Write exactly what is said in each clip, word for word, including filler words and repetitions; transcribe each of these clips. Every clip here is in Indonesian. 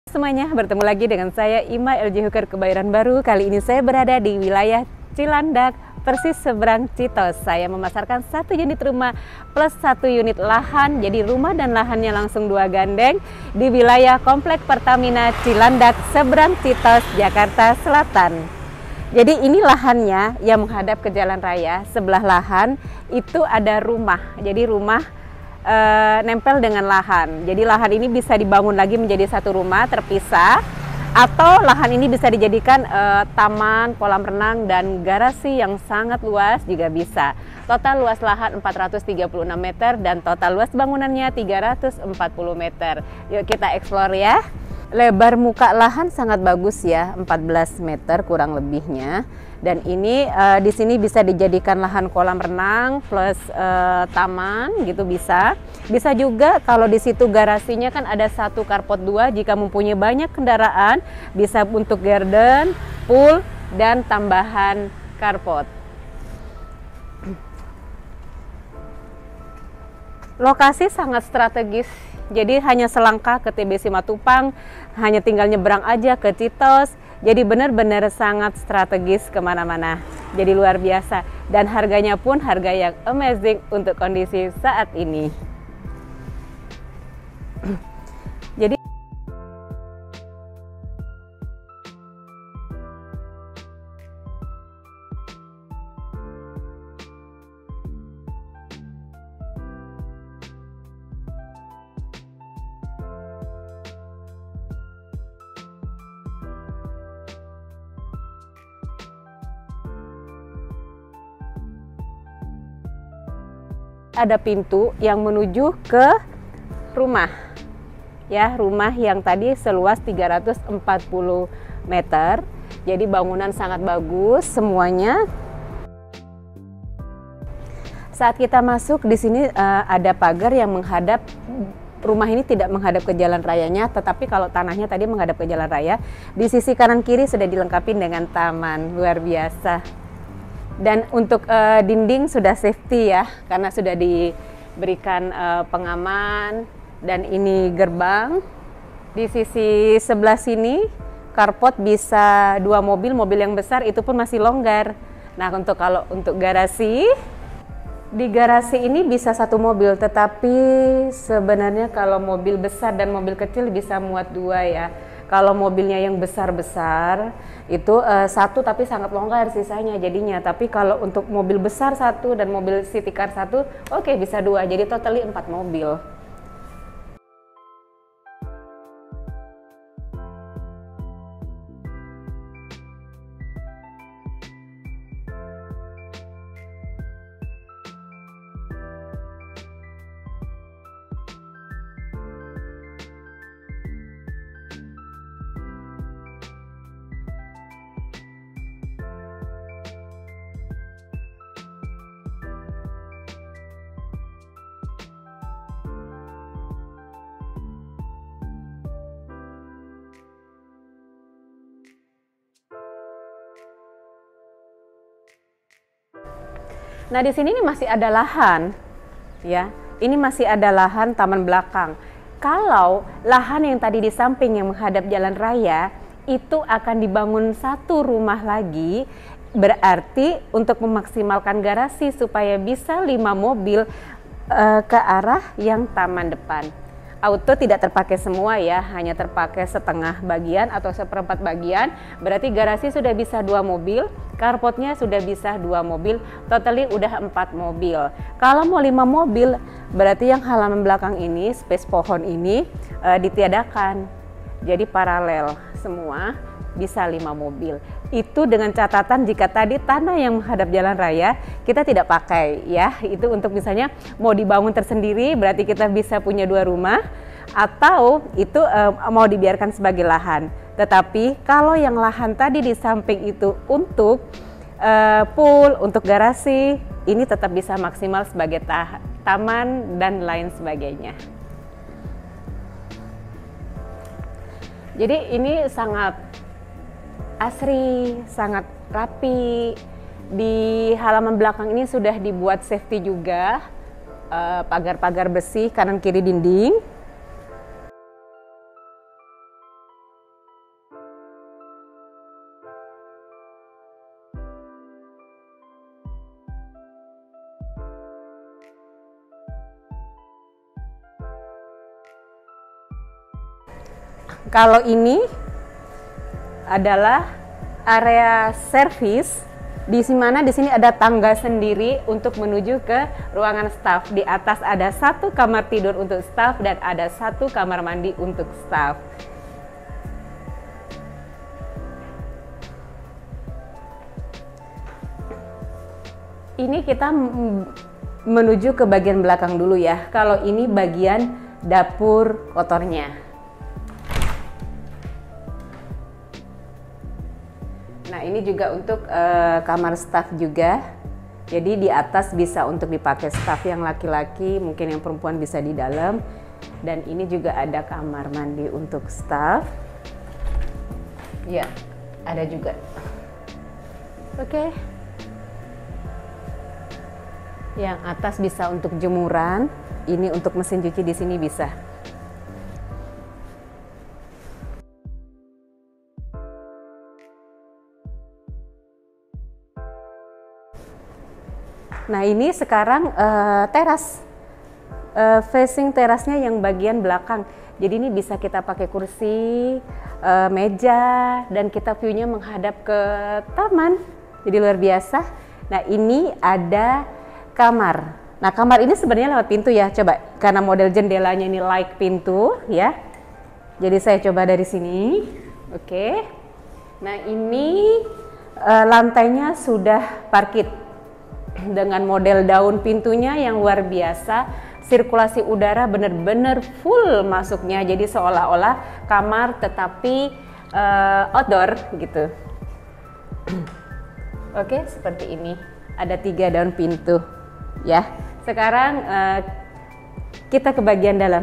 Semuanya, bertemu lagi dengan saya Ima L J Hooker Kebayoran Baru. Kali ini saya berada di wilayah Cilandak, persis seberang Citos. Saya memasarkan satu unit rumah plus satu unit lahan. Jadi rumah dan lahannya langsung dua gandeng di wilayah Komplek Pertamina Cilandak, seberang Citos, Jakarta Selatan. Jadi ini lahannya yang menghadap ke jalan raya. Sebelah lahan itu ada rumah. Jadi rumah E, nempel dengan lahan. Jadi lahan ini bisa dibangun lagi menjadi satu rumah terpisah, atau lahan ini bisa dijadikan e, taman, kolam renang, dan garasi yang sangat luas juga bisa. Total luas lahan empat ratus tiga puluh enam meter dan total luas bangunannya tiga ratus empat puluh meter. Yuk kita explore ya. Lebar muka lahan sangat bagus ya, empat belas meter kurang lebihnya. Dan ini uh, di sini bisa dijadikan lahan kolam renang plus uh, taman gitu bisa. Bisa juga kalau di situ garasinya kan ada satu carport dua, jika mempunyai banyak kendaraan bisa untuk garden, pool, dan tambahan carport. Lokasi sangat strategis. Jadi hanya selangkah ke T B C Matupang, hanya tinggal nyebrang aja ke Citos. Jadi benar-benar sangat strategis kemana-mana. Jadi luar biasa. Dan harganya pun harga yang amazing untuk kondisi saat ini. Jadi ada pintu yang menuju ke rumah ya, rumah yang tadi seluas tiga ratus empat puluh meter. Jadi bangunan sangat bagus semuanya. Saat kita masuk di sini uh, ada pagar yang menghadap, rumah ini tidak menghadap ke jalan rayanya, tetapi kalau tanahnya tadi menghadap ke jalan raya. Di sisi kanan kiri sudah dilengkapi dengan taman, luar biasa. Dan untuk uh, dinding sudah safety ya, karena sudah diberikan uh, pengaman. Dan ini gerbang. Di sisi sebelah sini carport bisa dua mobil, mobil yang besar itu pun masih longgar. Nah untuk kalau untuk garasi, di garasi ini bisa satu mobil, tetapi sebenarnya kalau mobil besar dan mobil kecil bisa muat dua ya. Kalau mobilnya yang besar-besar itu uh, satu tapi sangat longgar sisanya jadinya. Tapi kalau untuk mobil besar satu dan mobil city car satu, oke okay, bisa dua. Jadi totally empat mobil. Nah di sini ini masih ada lahan, ya. Ini masih ada lahan taman belakang. Kalau lahan yang tadi di samping yang menghadap jalan raya itu akan dibangun satu rumah lagi, berarti untuk memaksimalkan garasi supaya bisa lima mobil uh, ke arah yang taman depan. Auto tidak terpakai semua ya, hanya terpakai setengah bagian atau seperempat bagian. Berarti garasi sudah bisa dua mobil, carportnya sudah bisa dua mobil, totally udah empat mobil. Kalau mau lima mobil, berarti yang halaman belakang ini, space pohon ini e, ditiadakan. Jadi paralel semua, bisa lima mobil. Itu dengan catatan jika tadi tanah yang menghadap jalan raya kita tidak pakai ya. Itu untuk misalnya mau dibangun tersendiri, berarti kita bisa punya dua rumah, atau itu e, mau dibiarkan sebagai lahan. Tetapi kalau yang lahan tadi di samping itu untuk e, pool, untuk garasi, ini tetap bisa maksimal sebagai ta taman dan lain sebagainya. Jadi ini sangat asri, sangat rapi. Di halaman belakang ini sudah dibuat safety juga, pagar-pagar uh, besi kanan kiri dinding. Kalau ini adalah area servis, di mana di sini ada tangga sendiri untuk menuju ke ruangan staf. Di atas ada satu kamar tidur untuk staf dan ada satu kamar mandi untuk staf. Ini kita menuju ke bagian belakang dulu ya. Kalau ini bagian dapur kotornya. Nah, ini juga untuk uh, kamar staf juga. Jadi di atas bisa untuk dipakai staf yang laki-laki, mungkin yang perempuan bisa di dalam. Dan ini juga ada kamar mandi untuk staf. Ya, ada juga. Oke. Okay. Yang atas bisa untuk jemuran, ini untuk mesin cuci di sini bisa. Nah, ini sekarang uh, teras, uh, facing terasnya yang bagian belakang. Jadi ini bisa kita pakai kursi, uh, meja, dan kita view-nya menghadap ke taman. Jadi luar biasa. Nah, ini ada kamar. Nah, kamar ini sebenarnya lewat pintu ya. Coba, karena model jendelanya ini like pintu ya. Jadi saya coba dari sini. Oke. Nah, ini uh, lantainya sudah parkit dengan model daun pintunya yang luar biasa. Sirkulasi udara benar-benar full masuknya. Jadi seolah-olah kamar tetapi uh, outdoor gitu. Oke, seperti ini. Ada tiga daun pintu. Ya, sekarang uh, kita ke bagian dalam.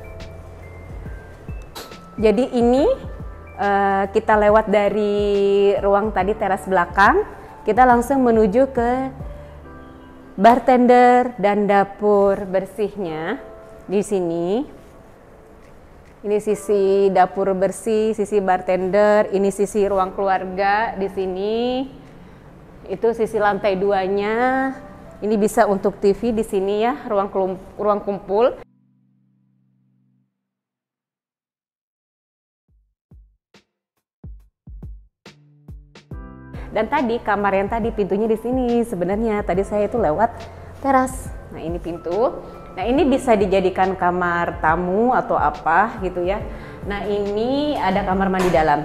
Jadi ini uh, kita lewat dari ruang tadi teras belakang, kita langsung menuju ke bartender dan dapur bersihnya di sini. Ini sisi dapur bersih, sisi bartender, ini sisi ruang keluarga di sini. Itu sisi lantai duanya. Ini bisa untuk T V di sini ya, ruang kelum, ruang kumpul. Dan tadi kamar yang tadi pintunya di sini sebenarnya tadi saya itu lewat teras. Nah, ini pintu. Nah, ini bisa dijadikan kamar tamu atau apa gitu ya. Nah, ini ada kamar mandi dalam.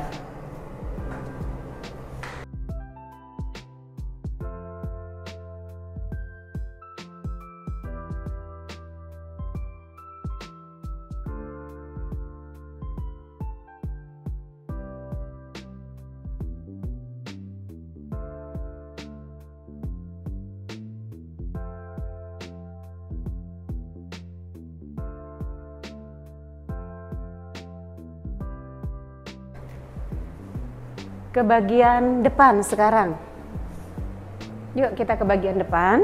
Ke bagian depan sekarang. Yuk kita ke bagian depan.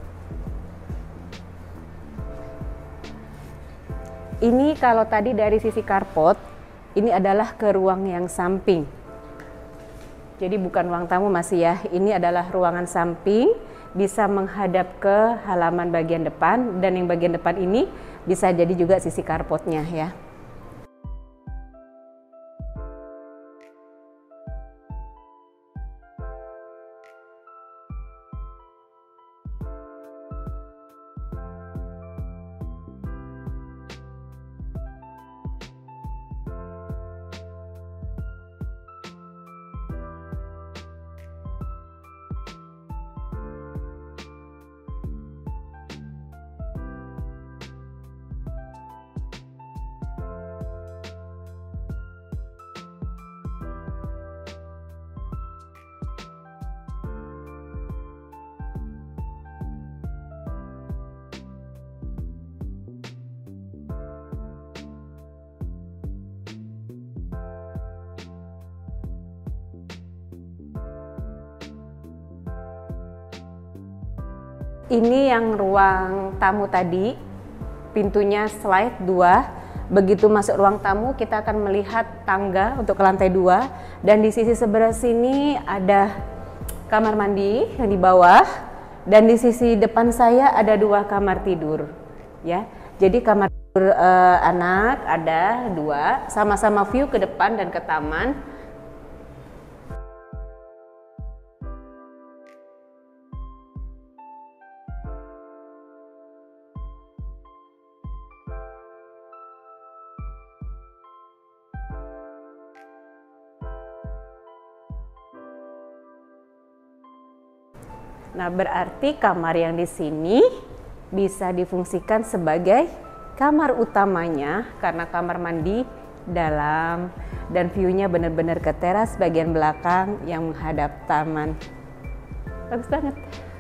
Ini kalau tadi dari sisi carport, ini adalah ke ruang yang samping. Jadi bukan ruang tamu masih ya, ini adalah ruangan samping, bisa menghadap ke halaman bagian depan, dan yang bagian depan ini bisa jadi juga sisi carportnya ya. Ini yang ruang tamu tadi, pintunya slide dua. Begitu masuk ruang tamu, kita akan melihat tangga untuk ke lantai dua. Dan di sisi sebelah sini ada kamar mandi yang di bawah. Dan di sisi depan saya ada dua kamar tidur. Ya, jadi kamar Uh, anak ada dua, sama-sama view ke depan dan ke taman. Nah, berarti kamar yang di sini bisa difungsikan sebagai kamar utamanya karena kamar mandi dalam dan view-nya benar-benar ke teras bagian belakang yang menghadap taman. Bagus banget.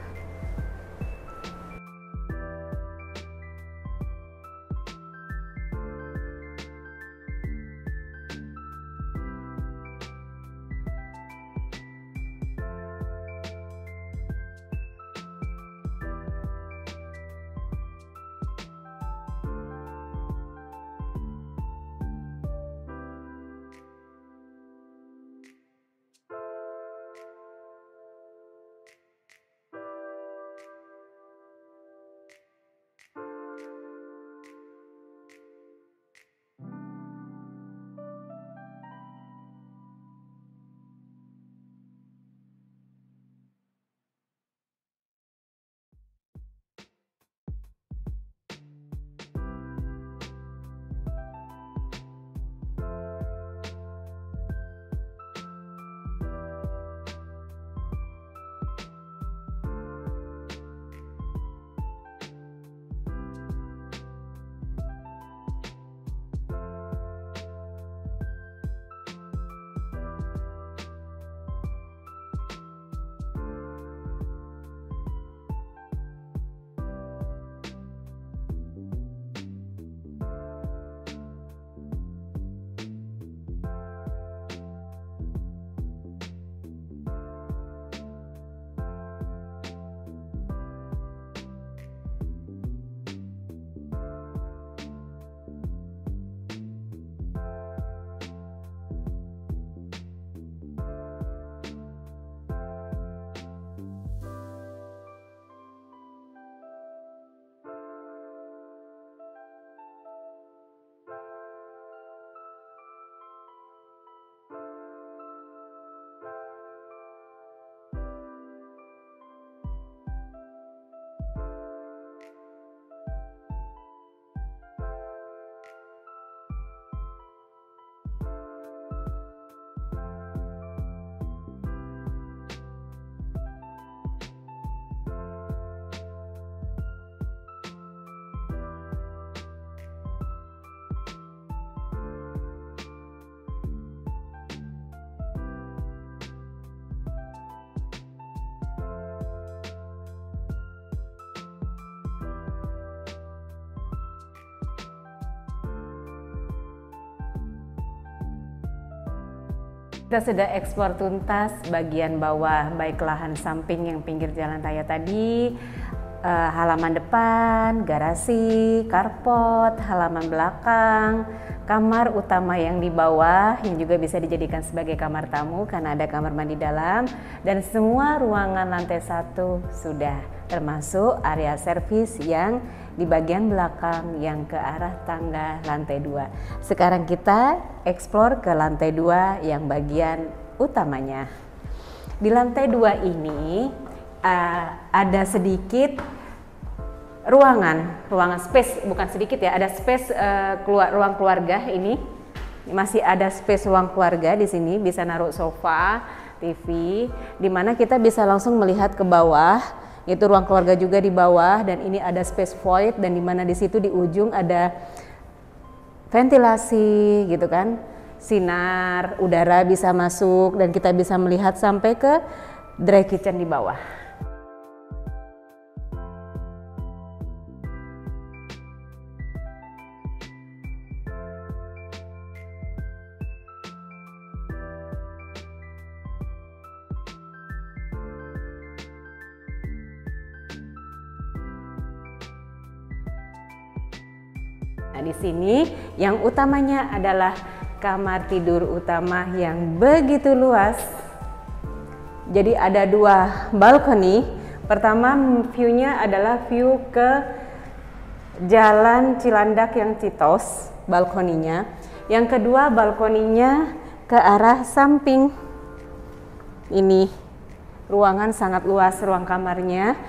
Kita sudah eksplor tuntas bagian bawah, baik lahan samping yang pinggir jalan raya tadi, uh, halaman depan, garasi, carport, halaman belakang, kamar utama yang di bawah yang juga bisa dijadikan sebagai kamar tamu karena ada kamar mandi dalam, dan semua ruangan lantai satu sudah, termasuk area servis yang di bagian belakang yang ke arah tangga lantai dua. Sekarang kita eksplor ke lantai dua yang bagian utamanya. Di lantai dua ini uh, ada sedikit ruangan, ruangan space, bukan sedikit ya, ada space uh, keluar, ruang keluarga ini. Masih ada space ruang keluarga di sini, bisa naruh sofa, T V, di mana kita bisa langsung melihat ke bawah. Itu ruang keluarga juga di bawah, dan ini ada space void, dan di mana di situ di ujung ada ventilasi gitu kan, sinar udara bisa masuk dan kita bisa melihat sampai ke dry kitchen di bawah. Nah, di sini yang utamanya adalah kamar tidur utama yang begitu luas. Jadi ada dua balkoni. Pertama view-nya adalah view ke Jalan Cilandak yang Citos, balkoninya. Yang kedua, balkoninya ke arah samping. Ini ruangan sangat luas, ruang kamarnya.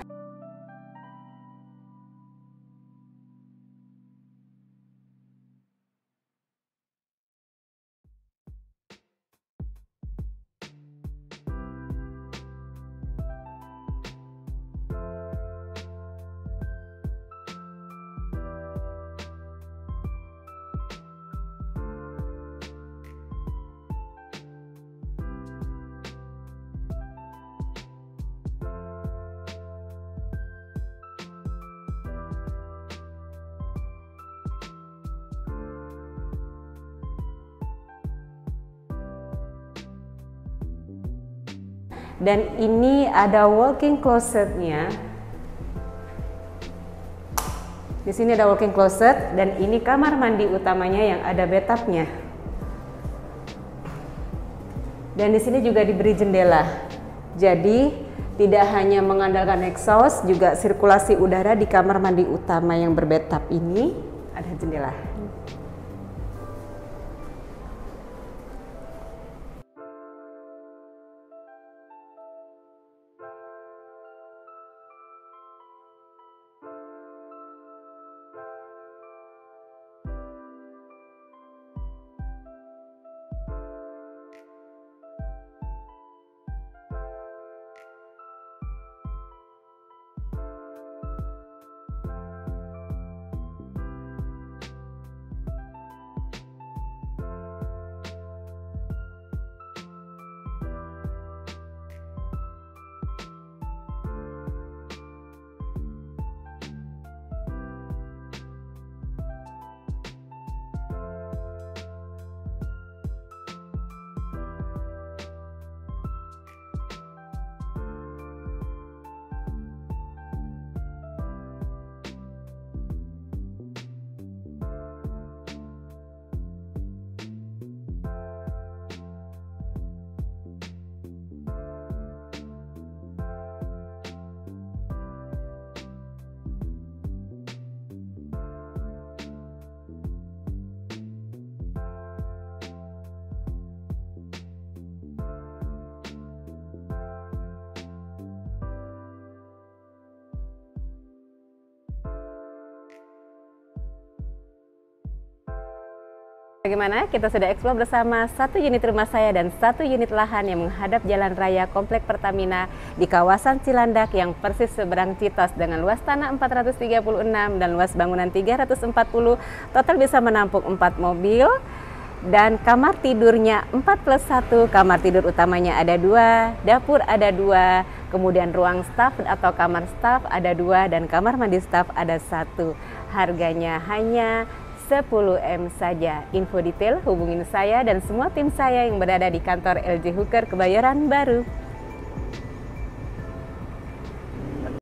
Dan ini ada walk-in closetnya. Di sini ada walk-in closet dan ini kamar mandi utamanya yang ada bathtubnya. Dan di sini juga diberi jendela. Jadi tidak hanya mengandalkan exhaust, juga sirkulasi udara di kamar mandi utama yang berbathtub ini ada jendela. Bagaimana? Kita sudah eksplor bersama satu unit rumah saya dan satu unit lahan yang menghadap Jalan Raya Komplek Pertamina di kawasan Cilandak yang persis seberang Citos dengan luas tanah empat ratus tiga puluh enam dan luas bangunan tiga ratus empat puluh. Total bisa menampung empat mobil dan kamar tidurnya empat plus satu. Kamar tidur utamanya ada dua, dapur ada dua, kemudian ruang staf atau kamar staf ada dua dan kamar mandi staf ada satu. Harganya hanya sepuluh M saja. Info detail hubungin saya dan semua tim saya yang berada di kantor L J Hooker Kebayoran Baru.